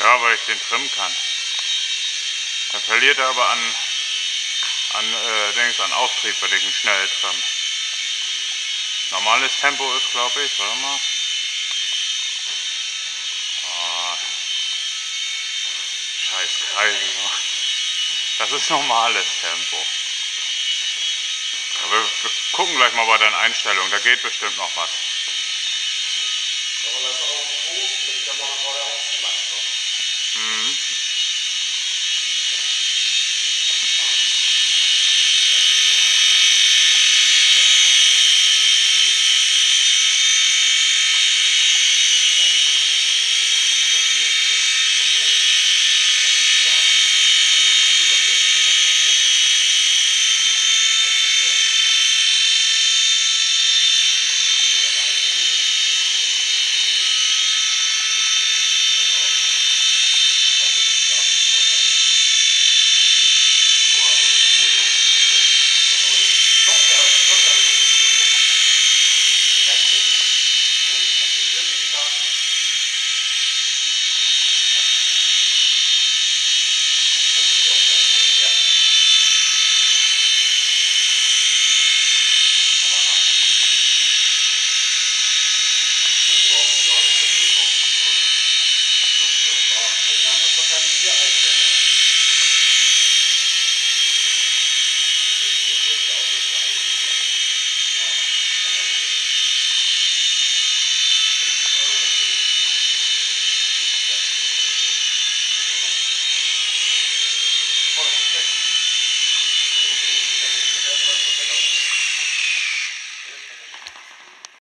Ja, weil ich den trimmen kann. Dann verliert er aber an Auftrieb, wenn ich ihn schnell trimme. Normales Tempo ist, glaube ich, warte mal. Oh, scheiß Kreisel. Das ist normales Tempo. Aber wir gucken gleich mal bei deinen Einstellungen, da geht bestimmt noch was.